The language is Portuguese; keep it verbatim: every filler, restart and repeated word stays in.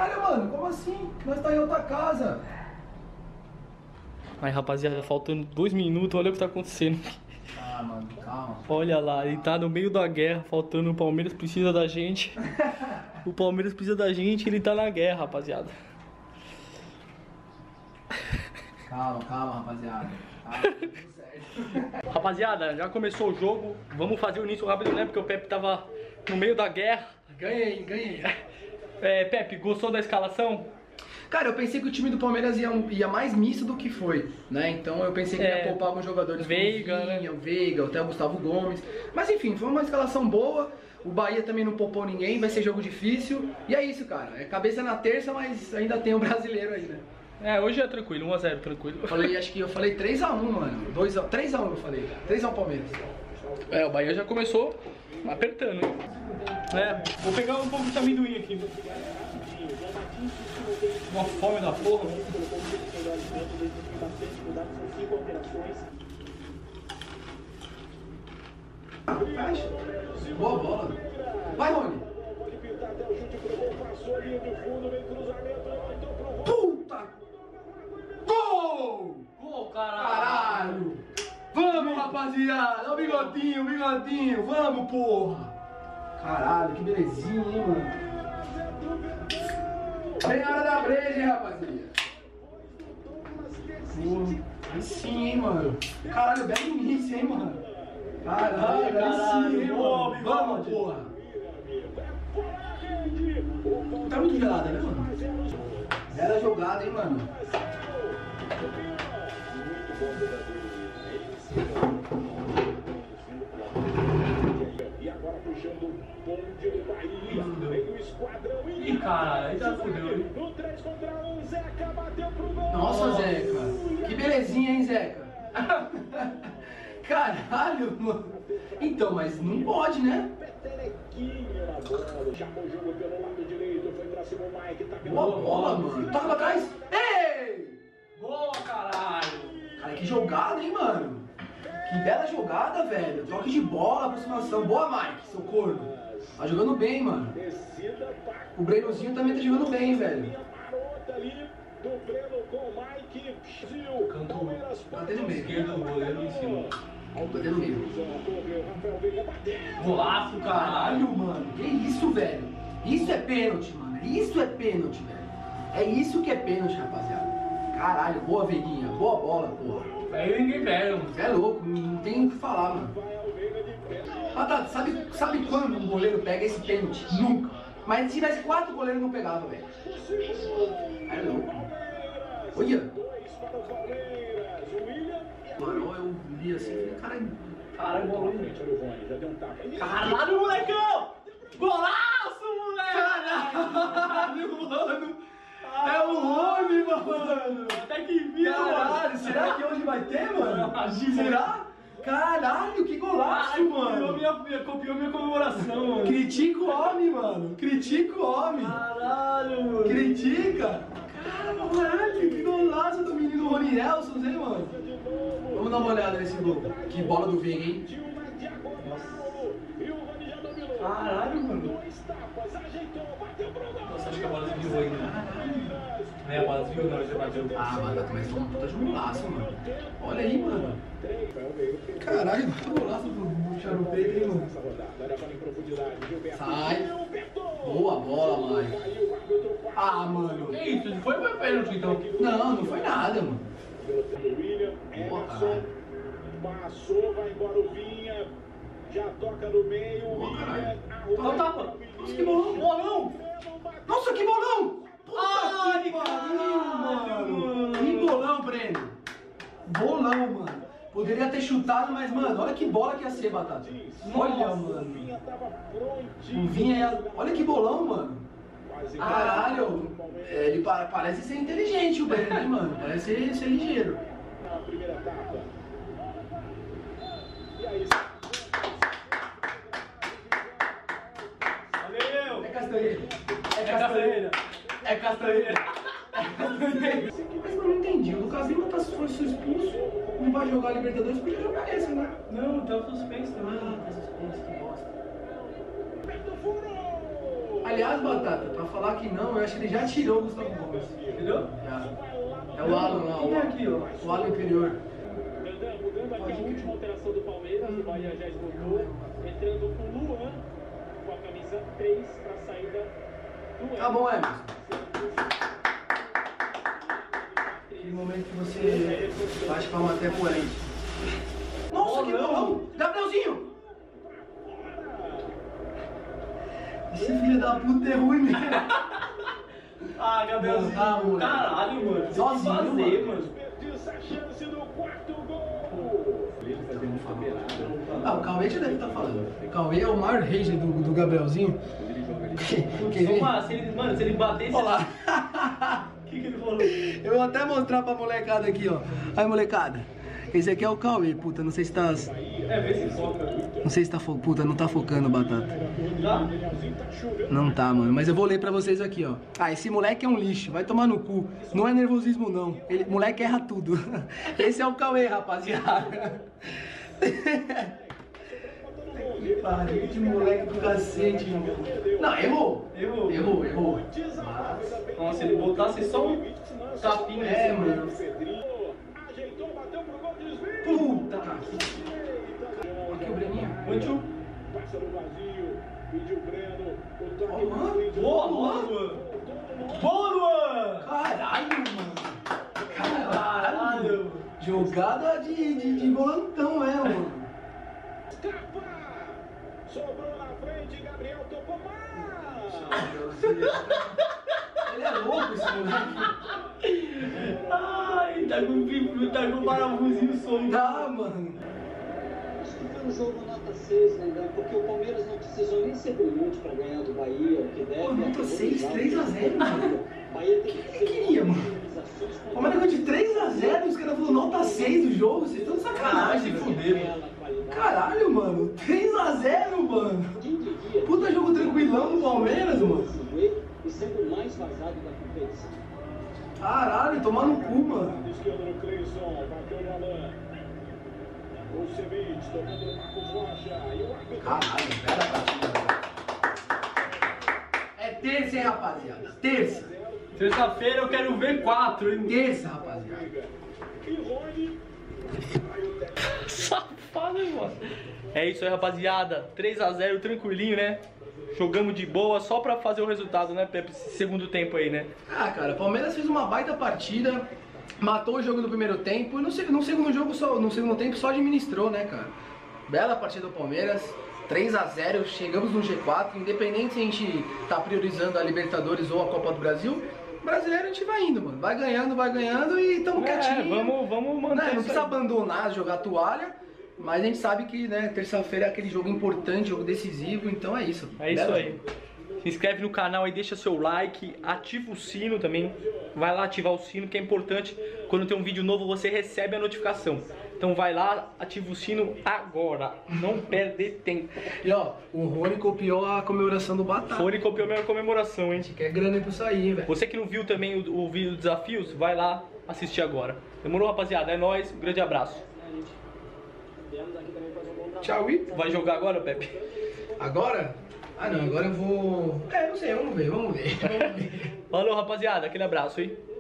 Caralho, mano, como assim? Nós tá em outra casa. Aí, rapaziada, faltando dois minutos, olha o que tá acontecendo. Ah, mano, calma. Olha lá, ele tá no meio da guerra, faltando, o Palmeiras precisa da gente. O Palmeiras precisa da gente, ele tá na guerra, rapaziada. Calma, calma, rapaziada. Calma, tudo certo. Rapaziada, já começou o jogo. Vamos fazer o início rápido, né? Porque o Pepe tava no meio da guerra. Ganhei, ganhei. É, Pepe, gostou da escalação? Cara, eu pensei que o time do Palmeiras ia, ia mais misto do que foi, né? Então eu pensei que É, ia poupar alguns jogadores. Veiga, como o Vinha, né? o Veiga, até o Gustavo Gomes. Mas enfim, foi uma escalação boa. O Bahia também não poupou ninguém, vai ser jogo difícil. E é isso, cara. É cabeça na terça, mas ainda tem o brasileiro aí, né? É, hoje é tranquilo, um a zero, tranquilo. Eu falei, acho que eu falei três a um, mano. dois a um, três a um eu falei. três a um Palmeiras. É, o Bahia já começou apertando, hein? É, vou pegar um pouco de amendoim aqui. Uma fome da porra. Fecha. Boa bola. Vai, Rony. Puta! Gol! Pô, caralho! Caralho! Vamos, rapaziada! Olha o bigodinho, o bigodinho! Vamos, porra! Caralho, que belezinha, hein, mano? Vem a hora da breja, hein, rapaziada? Porra, aí sim, hein, mano? Caralho, belo início, hein, mano? Caralho, aí sim, hein, mano? Vamos, porra! Tá muito gelada, né, mano? Bela jogada, hein, mano? E agora puxando o bonde do Bahia. Vem o esquadrão. Ih, caralho, aí tá fudeu, hein? No três contra um, Zeca bateu pro gol. Nossa, Zeca. Que belezinha, hein, Zeca? Caralho, mano. Então, mas não pode, né? Petelequinho na bola. Chamou o jogo pelo lado direito. Foi pra cima o Mike. Tá Boa bola, mano. Toca pra trás. Ei! Boa, caralho! Cara, que jogada, hein, mano? Que bela jogada, velho. Troca de bola, aproximação. Boa, Mike, seu corno. Tá jogando bem, mano. Descida, Paco. O Brenozinho também tá jogando bem, velho. Marota ali do Breno com o Mike. Zil. Canto Palmeiras Tá no meio. esquerdo, o goleiro em cima. Tá no meio. Rafael Veiga bateu. Golaço, caralho! Caralho, mano. Que isso, velho? Isso é pênalti, mano. Isso é pênalti, velho. É isso que é pênalti, rapaziada. Caralho, boa, Veiguinha. Boa bola, porra. Aí ninguém pega, mano. É louco, não tem o que falar, mano. Ah, tá, sabe, sabe quando um goleiro pega esse pênalti? Nunca. Mas se tivesse quatro goleiros não pegava, velho. É louco. Olha. Mano, eu vi assim e falei, caralho. Caralho, golaço. Já deu um tapa. Caralho, molecão! Golaço, moleque! Caralho, mano. É o Rony, mano. Até que viu, Caralho, será que hoje vai ter, mano? Será? Caralho, que golaço, Copiou mano. minha, copiou minha comemoração, mano. Critica o homem, mano. Critica o homem. Caralho, mano. Critica. Caralho, que golaço do menino Rony Nelson, hein, mano? Vamos dar uma olhada nesse gol. Que bola do Veiga, hein? Caralho, mano. Nossa, acho que a bola desviou ainda. Né, a bola desviou, não, já bateu. Ah, mano, mas foi um puta de golaço, mano. Olha aí, mano. Caralho, que golaço do Charupeiro, hein, mano? Sai. Boa bola, mãe. Ah, mano. Que isso? Não foi pra pênalti, então? Não, não foi nada, mano. Boa, caralho. Passou, vai embora o Vinha. Já toca no meio. Boa, caralho. Olha o tapa. Nossa, que bolão. Bolão. Nossa, que bolão. Puta Ai, que pariu, caralho, mano. Que bolão, Breno. Bolão, mano. Poderia ter chutado, mas, mano, olha que bola que ia ser, Batata. Olha, mano. O Vinha ia... Olha que bolão, mano. Caralho. É, ele pa- parece ser inteligente, o Breno, né, mano? Parece ser, ser ligeiro. Na primeira etapa. E aí, Valeu. É Castanheira. É É Castanheira. Castanheira. É Castanheira. Mas eu não entendi. O Lucas Lima tá foi expulso, não vai jogar a Libertadores, podia jogar esse, né? Não, tá suspenso também. Ah, tá suspenso, que bosta. Beto furou! Aliás, Batata, pra falar que não, eu acho que ele já tirou o Gustavo Gomes. Entendeu? Já. É o Alan lá, Quem é aqui, ó? o Alan inferior. Mudando aqui a última alteração do Palmeiras, o Bahia já esgotou, entrando com o Luan, com a camisa três para a saída do Emerson. Tá bom, Emerson. Aquele momento que você bate palma até pro Emerson. Nossa, que bolão! Gabrielzinho! Esse filho da puta é ruim mesmo. Ah, Gabrielzinho. Ah, mano. Caralho, mano. Sozinho, Tem que fazer, mano. mano. Desperdiça a chance do quarto gol. Ele fazia muita beirada. Ah, o Cauê já deve estar falando. O Cauê é o maior rage do, do Gabrielzinho. Quer ver? Mano, se ele, mano, se ele batesse... Olha lá. O que, que ele falou? Eu vou até mostrar pra molecada aqui, ó. Aí, molecada. Esse aqui é o Cauê, puta. Não sei se tá... É, vê se foca. Não sei se tá... Fo... Puta, não tá focando, Batata. Já? Não tá, mano. Mas eu vou ler pra vocês aqui, ó. Ah, esse moleque é um lixo. Vai tomar no cu. Não é nervosismo, não. Ele... Moleque erra tudo. Esse é o Cauê, rapaziada. Que pariu, que moleque do cacete, mano. Não, errou. Errou. Errou, errou. Nossa, se ele botasse só um tapinha É, assim, mano. Ajeitou, bateu pro gol, desvio. Puta. Aqui o Breninho. Muito. Passa no vazio, pediu o Breno, o toque Ó, mano. Boa, boa, Luan. Boa, Luan. Caralho, mano. Caralho. Caralho. Jogada de, de, de volantão, é, mano. Escapa! Sobrou na frente, Gabriel tocou mais! Ele é louco, esse moleque. Ai, tá com pipi, tá com parafusinho solto. Tá, mano. Acho que foi um jogo nota seis, né? Porque o Palmeiras não precisou nem ser brilhante para ganhar do Bahia, o que deve. Pô, nota seis, três a zero, mano. Bahia tem que Eu queria, mano. O Palmeiras ganhou de três a zero e os caras falaram nota seis do jogo. Vocês estão de sacanagem, se velho. fuder, mano. Caralho, mano. três a zero, mano. Puta jogo tranquilão do Palmeiras, mano. E sendo o mais vazado da competição. Caralho, tomar no cu, mano. Esquerdo no Cleison, bateu no Alain. O Cevic, tocando no Marcos Rocha. E o árbitro. Caralho, bela partida, velho. É terça, hein, rapaziada? Terça. Terça-feira eu quero ver quatro, hein? Terça, rapaziada. E Rony. Safado, hein, mano? É isso aí, rapaziada. três a zero, tranquilinho, né? Jogamos de boa só pra fazer o resultado, né, Pepe? Esse segundo tempo aí, né? Ah, cara, o Palmeiras fez uma baita partida, matou o jogo no primeiro tempo e no, no segundo jogo, só, no segundo tempo só administrou, né, cara? Bela partida do Palmeiras, três a zero, chegamos no G quatro, independente se a gente tá priorizando a Libertadores ou a Copa do Brasil, brasileiro a gente vai indo, mano. Vai ganhando, vai ganhando e tamo É, quietinho. vamos, vamos manter Não, não isso precisa aí. abandonar, jogar a toalha. Mas a gente sabe que, né, terça-feira é aquele jogo importante, jogo decisivo, então é isso. É isso Bela. aí. Se inscreve no canal aí, deixa seu like, ativa o sino também. Vai lá ativar o sino, que é importante. Quando tem um vídeo novo, você recebe a notificação. Então vai lá, ativa o sino agora. Não perde tempo. E ó, o Rony copiou a comemoração do Batata. Fone copiou a minha comemoração, hein? Quer grana pra isso aí, hein, velho. Você que não viu também o, o vídeo dos desafios, vai lá assistir agora. Demorou, rapaziada? É nóis, um grande abraço. Tchau, e Vai jogar agora, Pepe? agora? Ah não, agora eu vou... É, não sei, vamos ver, vamos ver. Vamos ver. Valeu, rapaziada. Aquele abraço, hein?